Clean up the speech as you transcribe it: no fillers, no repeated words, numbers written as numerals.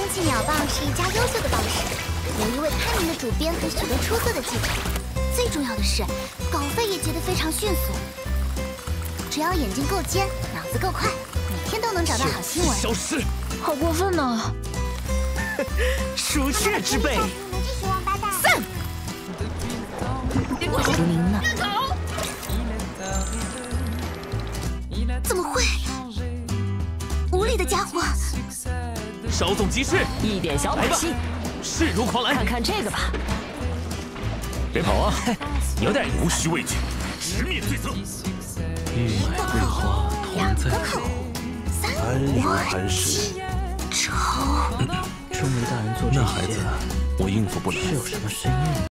气鸟报是一家优秀的报社，有一位开明的主编和许多出色的记者。最重要的是，稿费也结得非常迅速。只要眼睛够尖，脑子够快，每天都能找到好新闻。 消失！ 好过分呢！ 鼠雀之辈。 散！ 您呢？ 怎么会？无礼的家伙！ 稍纵即逝， 一点小把戏， 势如狂澜。 看看这个吧。 别跑啊！有点无需畏惧，直面罪责。 玉麦桂花同在口，安如磐石。 丑。 春梅大人做这些，我应付不来。是有什么深意？